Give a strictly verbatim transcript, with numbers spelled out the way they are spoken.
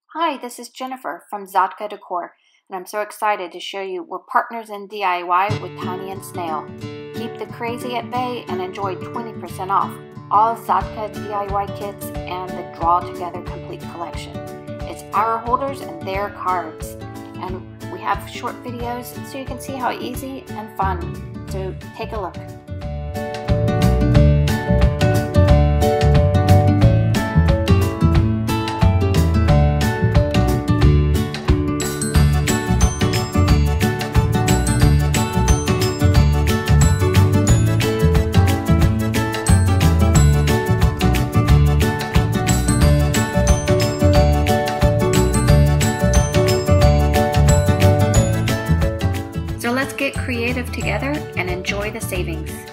Hi, this is Jennifer from Zatka Decor, and I'm so excited to show you we're partners in D I Y with Tiny and Snail. Keep the crazy at bay and enjoy twenty percent off all Zatka D I Y kits and the Draw Together Complete Collection. It's our holders and their cards, and we have short videos so you can see how easy and fun. So take a look. So let's get creative together and enjoy the savings.